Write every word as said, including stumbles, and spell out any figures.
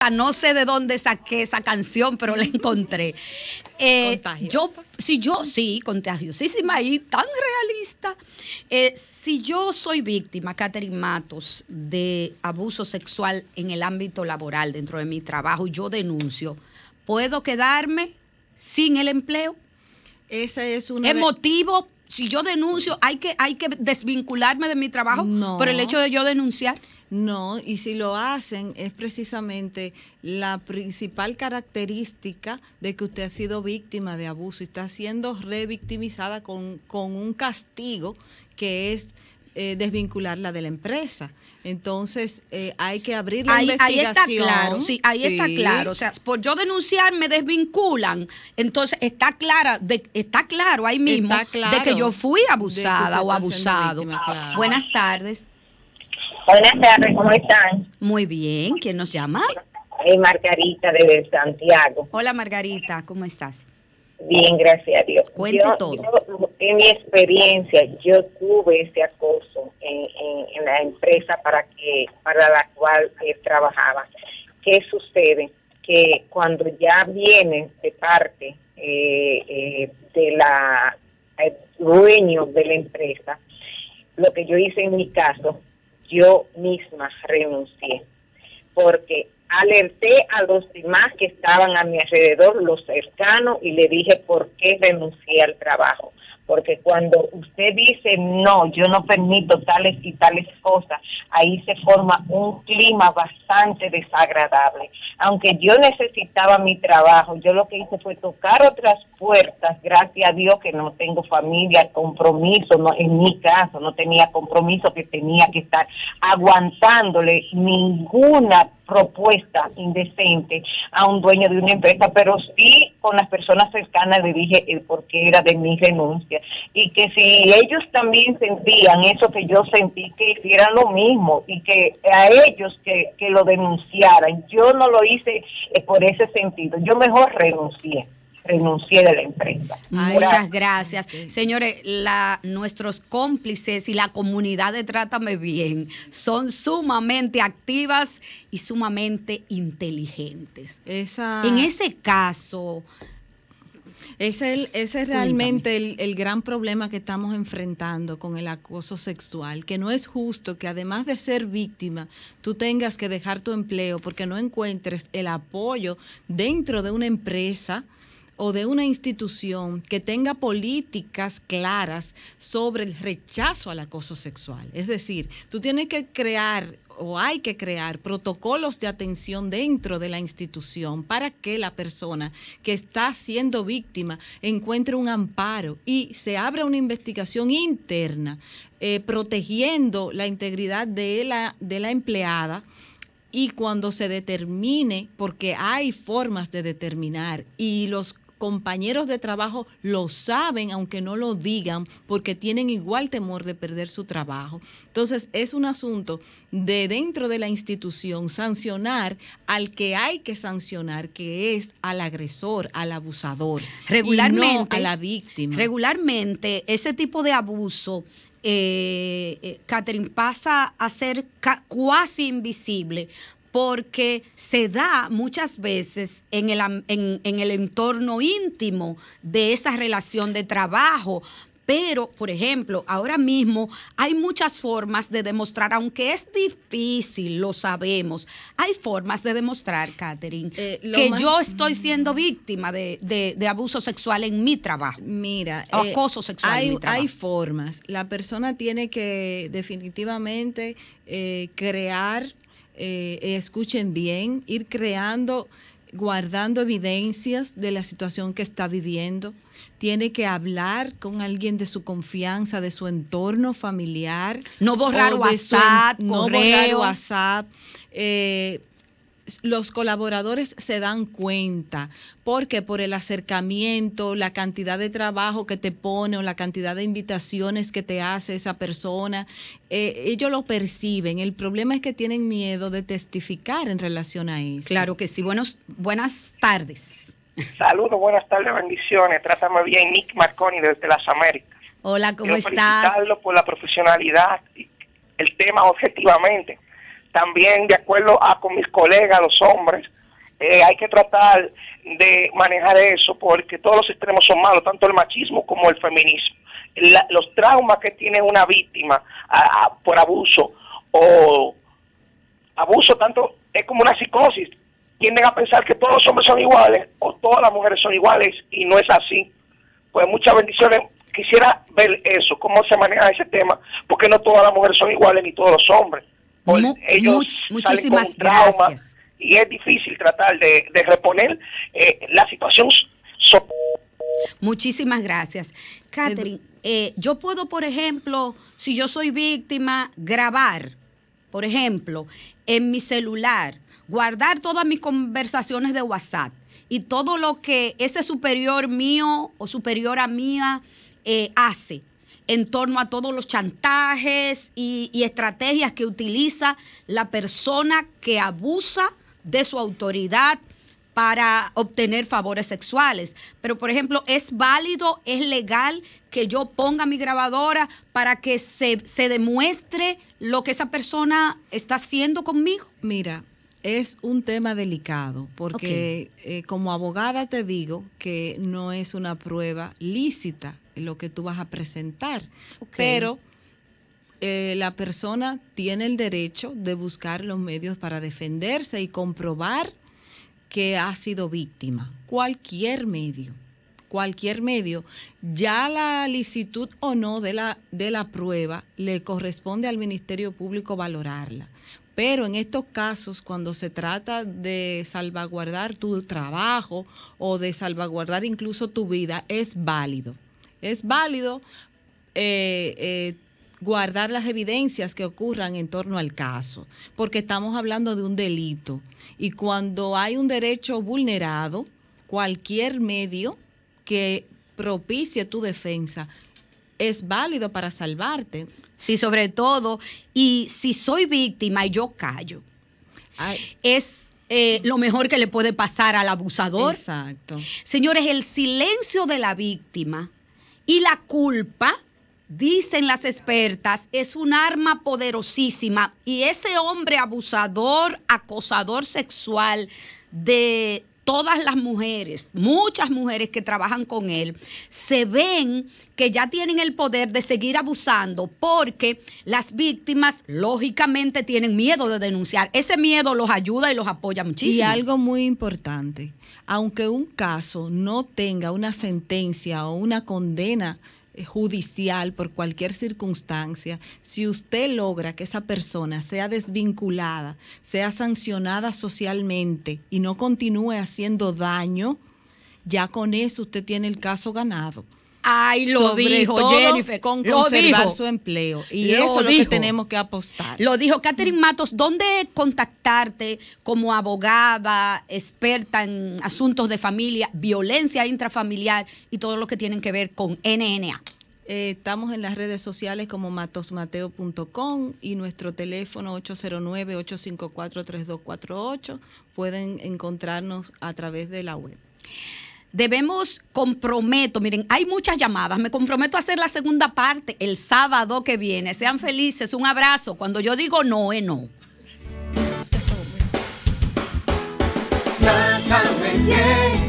No sé de dónde saqué esa canción, pero la encontré. Eh, yo, si yo, sí, contagiosísima y tan realista. Eh, si yo soy víctima, Catherine Matos, de abuso sexual en el ámbito laboral dentro de mi trabajo, y yo denuncio, ¿puedo quedarme sin el empleo? Ese es una ¿Es motivo? Si yo denuncio, ¿hay que, hay que desvincularme de mi trabajo no, por el hecho de yo denunciar? No, y si lo hacen es precisamente la principal característica de que usted ha sido víctima de abuso y está siendo revictimizada con, con un castigo que es eh, desvincularla de la empresa. Entonces, eh, hay que abrir la ahí, investigación. Ahí está claro, sí, ahí sí. está claro. O sea, por yo denunciar me desvinculan. Entonces, está clara, de, está claro ahí mismo claro de que yo fui abusada o abusado. Víctima, claro. Buenas tardes. Buenas tardes, ¿cómo están? Muy bien, ¿quién nos llama? Eh, Margarita de Santiago. Hola Margarita, ¿cómo estás? Bien, gracias a Dios. Cuente yo, todo. Yo, en mi experiencia, yo tuve ese acoso en, en, en la empresa para que para la cual eh, trabajaba. ¿Qué sucede? Que cuando ya viene de parte eh, eh, de la el dueño de la empresa, lo que yo hice en mi caso, yo misma renuncié, porque alerté a los demás que estaban a mi alrededor, los cercanos, y le dije por qué renuncié al trabajo. Porque cuando usted dice, no, yo no permito tales y tales cosas, ahí se forma un clima bastante desagradable. Aunque yo necesitaba mi trabajo, yo lo que hice fue tocar otras puertas, gracias a Dios que no tengo familia, compromiso, no, en mi caso no tenía compromiso, que tenía que estar aguantándole ninguna propuesta indecente a un dueño de una empresa, pero sí con las personas cercanas le dije el por qué era de mi renuncia, y que si ellos también sentían eso que yo sentí, que hicieran lo mismo y que a ellos que, que lo denunciaran. Yo no lo hice eh, por ese sentido, yo mejor renuncié. renuncié de la empresa. Muchas gracias. Señores, la, nuestros cómplices y la comunidad de Trátame Bien son sumamente activas y sumamente inteligentes. Esa... En ese caso... Ese, el, ese es realmente el, el gran problema que estamos enfrentando con el acoso sexual, que no es justo que además de ser víctima, tú tengas que dejar tu empleo porque no encuentres el apoyo dentro de una empresa o de una institución que tenga políticas claras sobre el rechazo al acoso sexual. Es decir, tú tienes que crear o hay que crear protocolos de atención dentro de la institución para que la persona que está siendo víctima encuentre un amparo y se abra una investigación interna eh, protegiendo la integridad de la, de la empleada. Y cuando se determine, porque hay formas de determinar y los compañeros de trabajo lo saben, aunque no lo digan, porque tienen igual temor de perder su trabajo. Entonces, es un asunto de dentro de la institución sancionar al que hay que sancionar, que es al agresor, al abusador, regularmente, y no a la víctima. Regularmente, ese tipo de abuso, eh, eh, Catherine, pasa a ser cuasi invisible, porque se da muchas veces en el, en, en el entorno íntimo de esa relación de trabajo. Pero, por ejemplo, ahora mismo hay muchas formas de demostrar, aunque es difícil, lo sabemos, hay formas de demostrar, Catherine, eh, que más... yo estoy siendo víctima de, de, de abuso sexual en mi trabajo. Mira, o acoso eh, sexual hay, en mi trabajo. Hay formas. La persona tiene que definitivamente eh, crear, eh, escuchen bien, ir creando, guardando evidencias de la situación que está viviendo. Tiene que hablar con alguien de su confianza, de su entorno familiar. No borrar WhatsApp, su, no borrar WhatsApp. Eh, los colaboradores se dan cuenta, porque por el acercamiento, la cantidad de trabajo que te pone o la cantidad de invitaciones que te hace esa persona, eh, ellos lo perciben. El problema es que tienen miedo de testificar en relación a eso. Claro que sí. Buenos, buenas tardes. Saludos, buenas tardes, bendiciones. Trátame bien, Nick Marconi desde las Américas. Hola, ¿cómo Quiero estás? felicitarlo por la profesionalidad y el tema objetivamente. también de acuerdo a con mis colegas, los hombres, eh, hay que tratar de manejar eso porque todos los extremos son malos, tanto el machismo como el feminismo. La, los traumas que tiene una víctima a, a, por abuso o abuso tanto es como una psicosis, tienden a pensar que todos los hombres son iguales o todas las mujeres son iguales y no es así. Pues muchas bendiciones. Quisiera ver eso, cómo se maneja ese tema, porque no todas las mujeres son iguales ni todos los hombres. Mu Ellos much muchísimas salen con trauma, gracias. Y es difícil tratar de, de reponer eh, la situación. So Muchísimas gracias. Catherine, eh, yo puedo, por ejemplo, si yo soy víctima, grabar, por ejemplo, en mi celular, guardar todas mis conversaciones de WhatsApp y todo lo que ese superior mío o superiora mía eh, hace en torno a todos los chantajes y, y estrategias que utiliza la persona que abusa de su autoridad para obtener favores sexuales. Pero, por ejemplo, ¿es válido, es legal que yo ponga mi grabadora para que se, se demuestre lo que esa persona está haciendo conmigo? Mira, es un tema delicado porque okay. eh, como abogada te digo que no es una prueba lícita lo que tú vas a presentar, okay. pero eh, la persona tiene el derecho de buscar los medios para defenderse y comprobar que ha sido víctima. Cualquier medio, cualquier medio, ya la licitud o no de la, de la prueba le corresponde al Ministerio Público valorarla. Pero en estos casos, cuando se trata de salvaguardar tu trabajo o de salvaguardar incluso tu vida, es válido. Es válido eh, eh, guardar las evidencias que ocurran en torno al caso, porque estamos hablando de un delito. Y cuando hay un derecho vulnerado, cualquier medio que propicie tu defensa es válido para salvarte. Sí, sobre todo, y si soy víctima y yo callo, Ay. es eh, lo mejor que le puede pasar al abusador. Exacto. Señores, el silencio de la víctima y la culpa, dicen las expertas, es un arma poderosísima. Y ese hombre abusador, acosador sexual de todas las mujeres, muchas mujeres que trabajan con él, se ven que ya tienen el poder de seguir abusando porque las víctimas lógicamente tienen miedo de denunciar. Ese miedo los ayuda y los apoya muchísimo. Y algo muy importante, aunque un caso no tenga una sentencia o una condena judicial por cualquier circunstancia, si usted logra que esa persona sea desvinculada, sea sancionada socialmente y no continúe haciendo daño, ya con eso usted tiene el caso ganado. Ay, lo Sobre dijo todo Jennifer. Con lo conservar dijo. su empleo. Y lo eso es lo dijo. que tenemos que apostar. Lo dijo Catherine Matos. ¿Dónde contactarte como abogada, experta en asuntos de familia, violencia intrafamiliar y todo lo que tienen que ver con N N A? Eh, estamos en las redes sociales como matosmateo punto com y nuestro teléfono ocho cero nueve, ocho cinco cuatro, tres dos cuatro ocho. Pueden encontrarnos a través de la web. Debemos, comprometo, miren, hay muchas llamadas, me comprometo a hacer la segunda parte el sábado que viene. Sean felices, un abrazo. Cuando yo digo no, es no. La Carmen